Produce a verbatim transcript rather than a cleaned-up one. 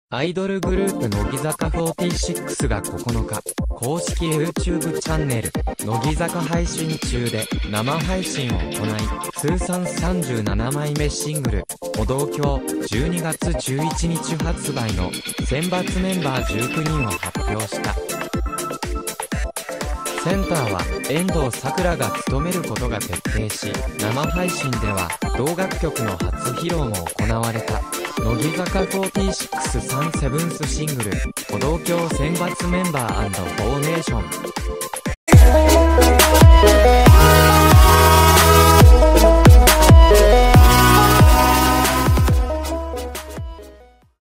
アイドルグループ乃木坂フォーティーシックスがここのか、公式 YouTube チャンネル、乃木坂配信中で生配信を行い、通算さんじゅうななまいめシングル、歩道橋、じゅうにがつじゅういちにち発売の選抜メンバーじゅうきゅうにんを発表した。センターは遠藤さくらが務めることが決定し、生配信では同楽曲の初披露も行われた。乃木坂フォーティーシックスさんセブンスシングル、歩道橋選抜メンバー&フォーメーション。